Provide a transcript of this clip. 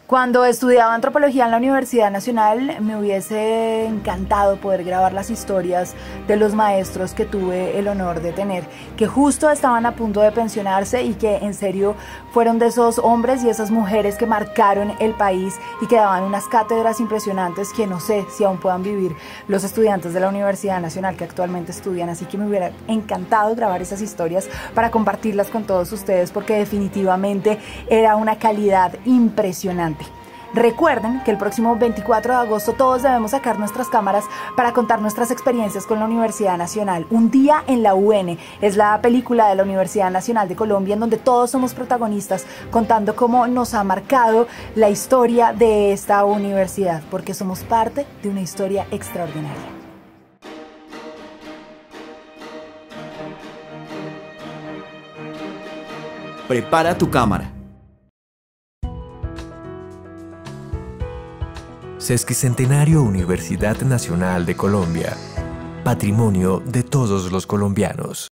Cuando estudiaba antropología en la Universidad Nacional, me hubiese encantado poder grabar las historias de los maestros que tuve el honor de tener, que justo estaban a punto de pensionarse y que en serio fueron de esos hombres y esas mujeres que marcaron el país y que daban unas cátedras impresionantes que no sé si aún puedan vivir los estudiantes de la Universidad Nacional que actualmente estudian. Así que me hubiera encantado grabar esas historias para compartirlas con todos ustedes, porque definitivamente era una calidad impresionante. Recuerden que el próximo 24 de agosto todos debemos sacar nuestras cámaras para contar nuestras experiencias con la Universidad Nacional. Un día en la UN es la película de la Universidad Nacional de Colombia en donde todos somos protagonistas contando cómo nos ha marcado la historia de esta universidad, porque somos parte de una historia extraordinaria. Prepara tu cámara. Sesquicentenario Universidad Nacional de Colombia. Patrimonio de todos los colombianos.